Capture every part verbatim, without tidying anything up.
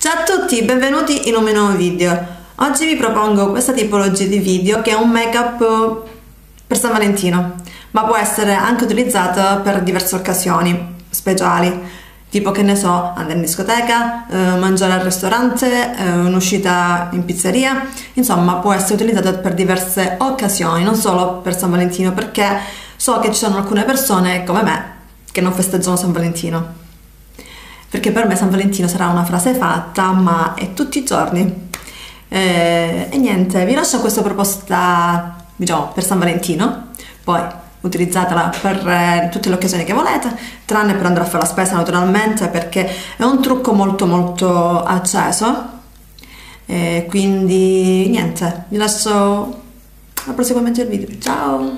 Ciao a tutti, benvenuti in un nuovo video. Oggi vi propongo questa tipologia di video che è un make-up per San Valentino, ma può essere anche utilizzata per diverse occasioni speciali, tipo che ne so, andare in discoteca, eh, mangiare al ristorante, eh, un'uscita in pizzeria, insomma può essere utilizzata per diverse occasioni, non solo per San Valentino, perché so che ci sono alcune persone come me che non festeggiano San Valentino. Perché per me San Valentino sarà una frase fatta, ma è tutti i giorni. Eh, e niente, vi lascio questa proposta, diciamo, per San Valentino, poi utilizzatela per eh, tutte le occasioni che volete, tranne per andare a fare la spesa naturalmente, perché è un trucco molto molto acceso. Eh, quindi niente, vi lascio al proseguimento del video. Ciao!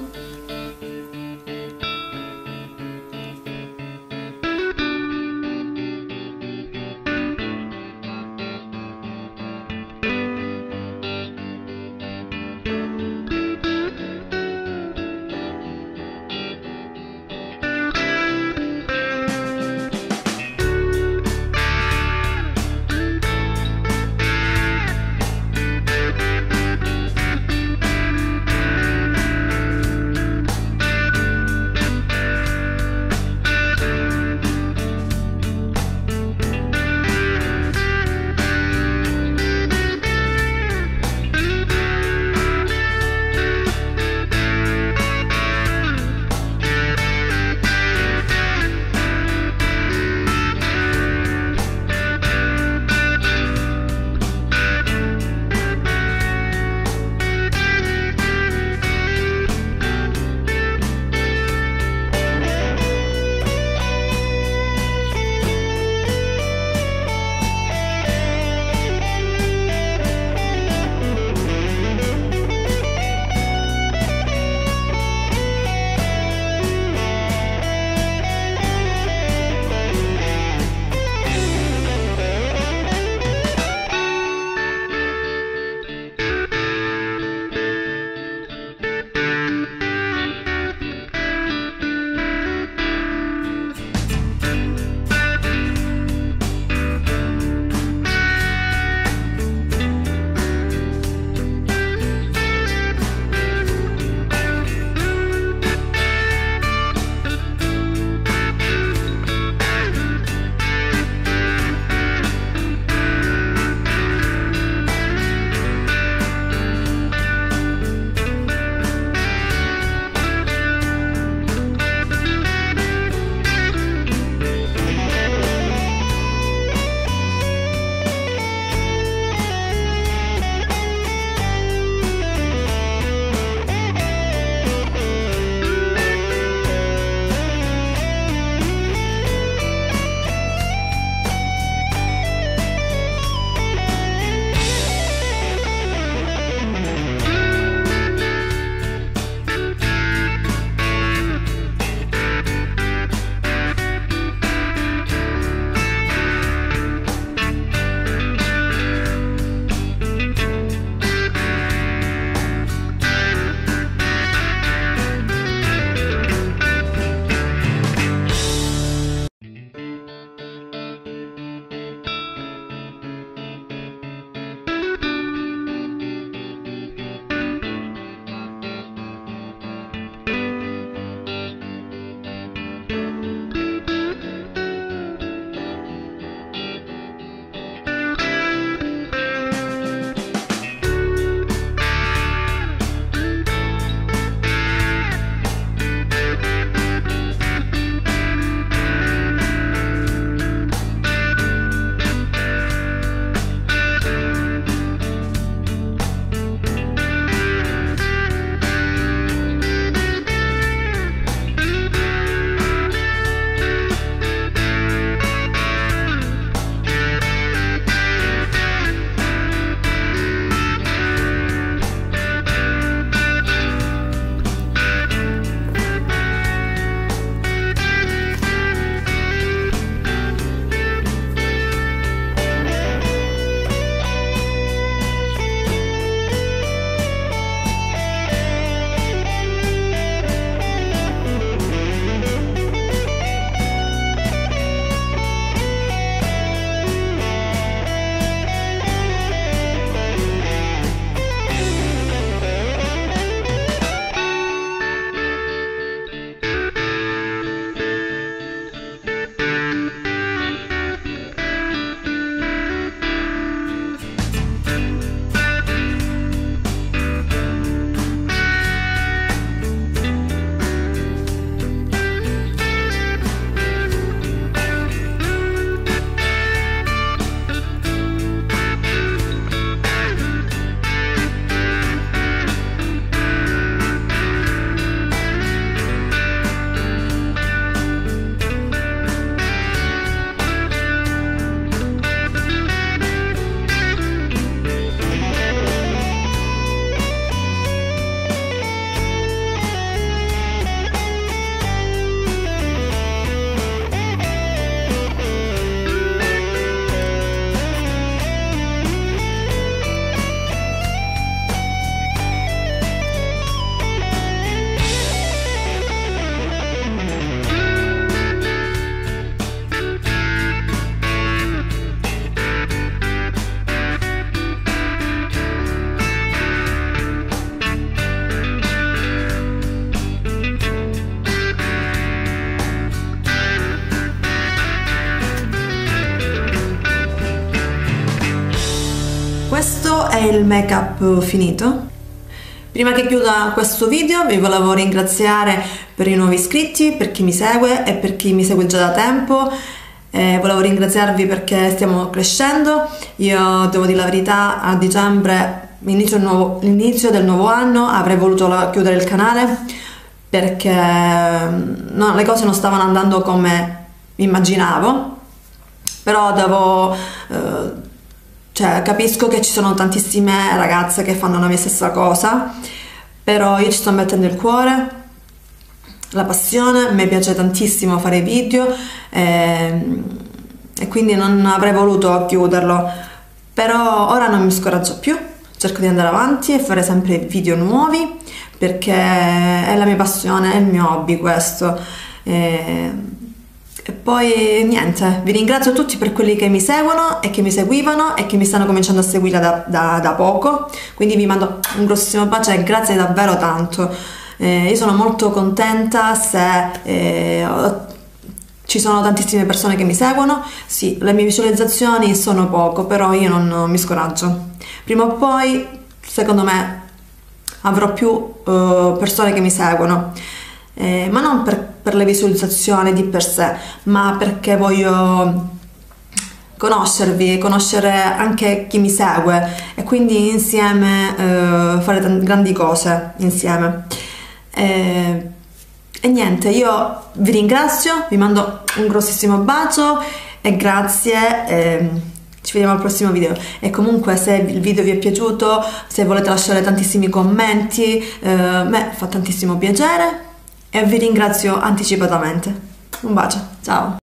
questo è il make up finito. Prima che chiuda questo video vi volevo ringraziare per i nuovi iscritti, per chi mi segue e per chi mi segue già da tempo. Eh, volevo ringraziarvi perché stiamo crescendo. Io devo dire la verità, a dicembre, inizio, nuovo, l'inizio del nuovo anno, avrei voluto la, chiudere il canale perché no, le cose non stavano andando come immaginavo, però devo... Eh, Cioè, capisco che ci sono tantissime ragazze che fanno la mia stessa cosa, però io ci sto mettendo il cuore, la passione, mi piace tantissimo fare video e, e quindi non avrei voluto chiuderlo, però ora non mi scoraggio più, cerco di andare avanti e fare sempre video nuovi perché è la mia passione, è il mio hobby questo. E, E poi niente, vi ringrazio tutti per quelli che mi seguono e che mi seguivano e che mi stanno cominciando a seguire da, da, da poco, quindi vi mando un grossissimo bacio e grazie davvero tanto. Eh, io sono molto contenta se eh, ci sono tantissime persone che mi seguono. Sì, le mie visualizzazioni sono poco, però io non, non mi scoraggio. Prima o poi, secondo me, avrò più uh, persone che mi seguono. Eh, ma non per, per le visualizzazioni di per sé, ma perché voglio conoscervi, conoscere anche chi mi segue e quindi insieme eh, fare t- grandi cose insieme. Eh, e niente, io vi ringrazio, vi mando un grossissimo bacio e grazie. Eh, Ci vediamo al prossimo video e comunque se il video vi è piaciuto, se volete lasciare tantissimi commenti, eh, a me fa tantissimo piacere. E vi ringrazio anticipatamente. Un bacio, ciao!